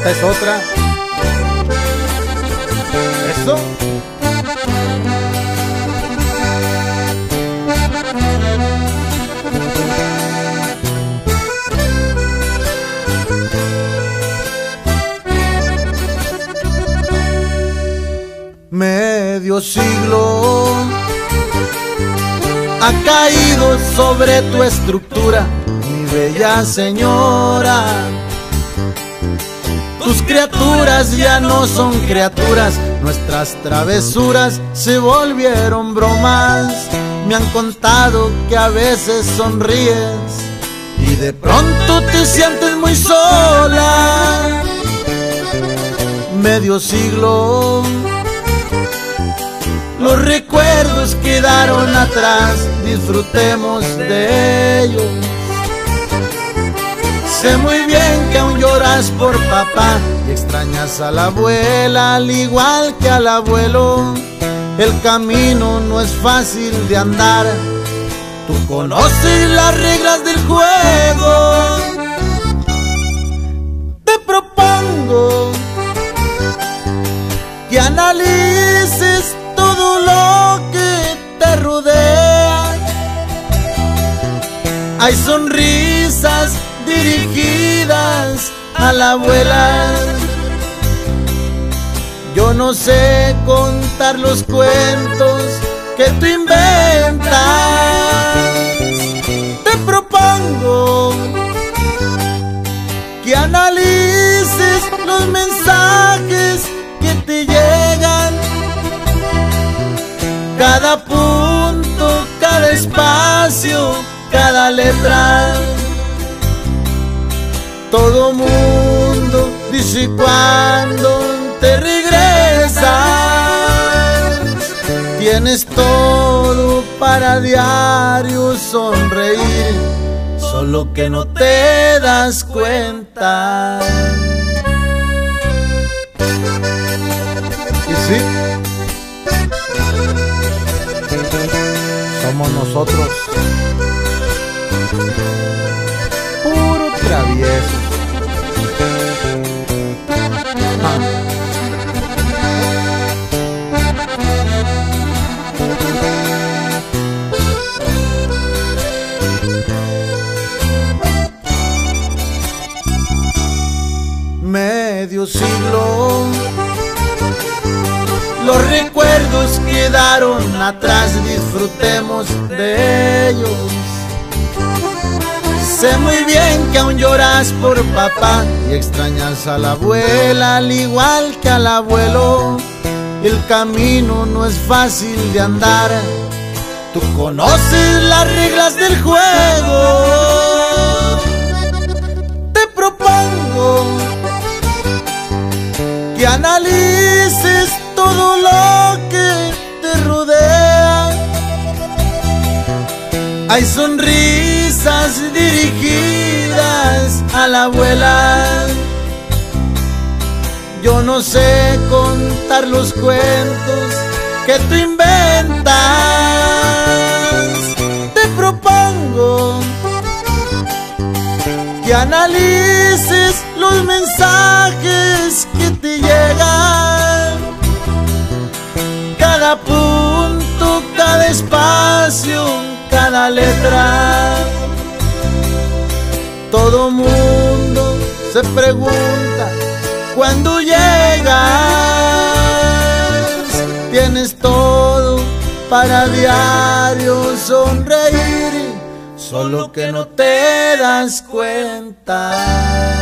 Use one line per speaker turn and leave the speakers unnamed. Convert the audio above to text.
Esta es otra. Eso. Medio siglo ha caído sobre tu estructura, mi bella señora. Tus criaturas ya no son criaturas, nuestras travesuras se volvieron bromas. Me han contado que a veces sonríes y de pronto te sientes muy sola. Medio siglo, los recuerdos quedaron atrás, disfrutemos de ellos. Sé muy bien que aún lloras por papá y extrañas a la abuela al igual que al abuelo. El camino no es fácil de andar, tú conoces las reglas del juego. Te propongo que analices todo lo que te rodea. Hay sonrisas dirigidas a la abuela. Yo no sé contar los cuentos que tú inventas. Te propongo que analices los mensajes que te llegan. Cada punto, cada espacio, cada letra. Todo mundo dice cuando te regresas. Tienes todo para diario sonreír, solo que no te das cuenta. ¿Y sí? Somos nosotros, puro traviesos. Medio siglo, los recuerdos quedaron atrás, disfrutemos de ellos. Sé muy bien que aún lloras por papá y extrañas a la abuela al igual que al abuelo. El camino no es fácil de andar, tú conoces las reglas del juego. Te propongo que analices todo lo que te rodea. Hay sonrisas dirigidas a la abuela. Yo no sé contar los cuentos que tú inventas. Te propongo que analices los mensajes que te llegan. Cada punto, cada espacio, cada letra. Todo mundo se pregunta cuando llegas. Tienes todo para diario sonreír, solo que no te das cuenta.